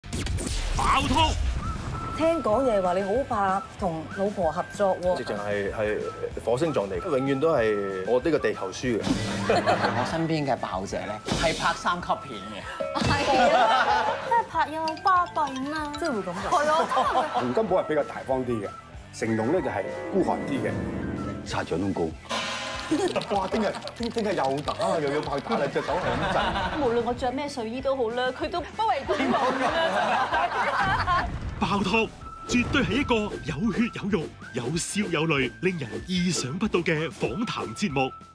爆肚！ 聽講嘢話你好怕同老婆合作喎， 直情係火星撞地球，永遠都係我呢個地球輸嘅。 我身邊嘅爆姐咧係拍3級片嘅， 係啊，真係拍有巴閉啊！ 真係會咁㗎。 係啊， 洪金寶係比較大方啲嘅，成龍咧就係孤寒啲嘅。 沙長都高。 哇！聽日又打啦，又要拍打啦，隻手係咁震。 無論我着咩睡衣都好啦，佢都不為公道嘅啦。 爆肚絕對係一個有血有肉、有笑有淚、令人意想不到嘅訪談節目。